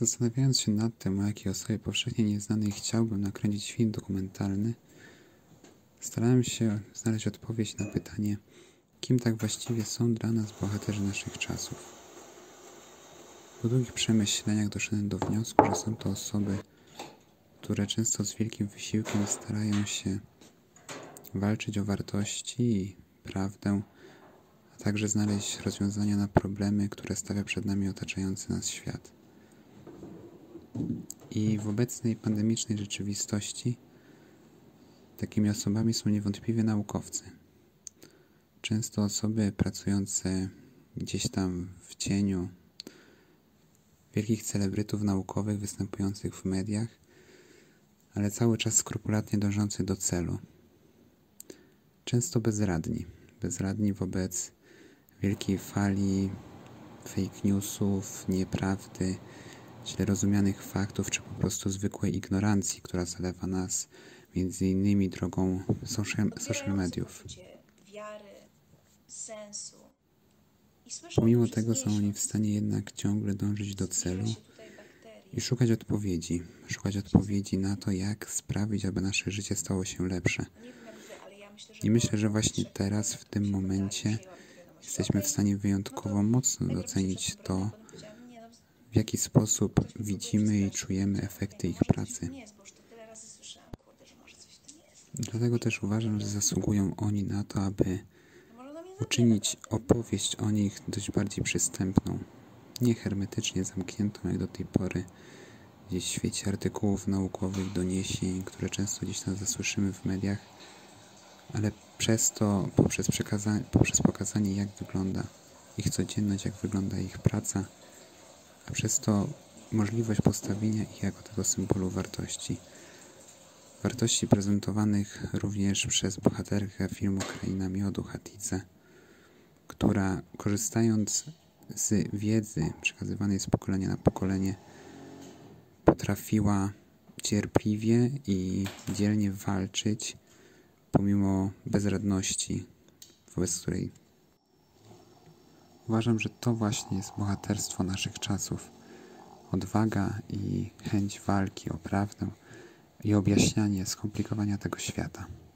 Zastanawiając się nad tym, o jakiej osobie powszechnie nieznanej chciałbym nakręcić film dokumentalny, starałem się znaleźć odpowiedź na pytanie, kim tak właściwie są dla nas bohaterzy naszych czasów. Po długich przemyśleniach doszedłem do wniosku, że są to osoby, które często z wielkim wysiłkiem starają się walczyć o wartości i prawdę, a także znaleźć rozwiązania na problemy, które stawia przed nami otaczający nas świat. I w obecnej pandemicznej rzeczywistości takimi osobami są niewątpliwie naukowcy. Często osoby pracujące gdzieś tam w cieniu wielkich celebrytów naukowych występujących w mediach, ale cały czas skrupulatnie dążących do celu. Często bezradni wobec wielkiej fali fake newsów, nieprawdy, źle rozumianych faktów, czy po prostu zwykłej ignorancji, która zalewa nas między innymi drogą social mediów. Pomimo tego są oni w stanie jednak ciągle dążyć do celu i szukać odpowiedzi na to, jak sprawić, aby nasze życie stało się lepsze. I myślę, że właśnie teraz, w tym momencie, jesteśmy w stanie wyjątkowo mocno docenić to, w jaki sposób widzimy i czujemy efekty ich pracy. Dlatego też uważam, że zasługują oni na to, aby uczynić opowieść o nich dość bardziej przystępną, nie hermetycznie zamkniętą jak do tej pory, gdzieś w świecie artykułów naukowych, doniesień, które często gdzieś tam zasłyszymy w mediach, ale poprzez pokazanie, jak wygląda ich codzienność, jak wygląda ich praca, a przez to możliwość postawienia ich jako tego symbolu wartości. Wartości prezentowanych również przez bohaterkę filmu Kraina Miodu, Hatizę, która korzystając z wiedzy przekazywanej z pokolenia na pokolenie potrafiła cierpliwie i dzielnie walczyć pomimo bezradności, wobec której uważam, że to właśnie jest bohaterstwo naszych czasów. Odwaga i chęć walki o prawdę i objaśnianie skomplikowania tego świata.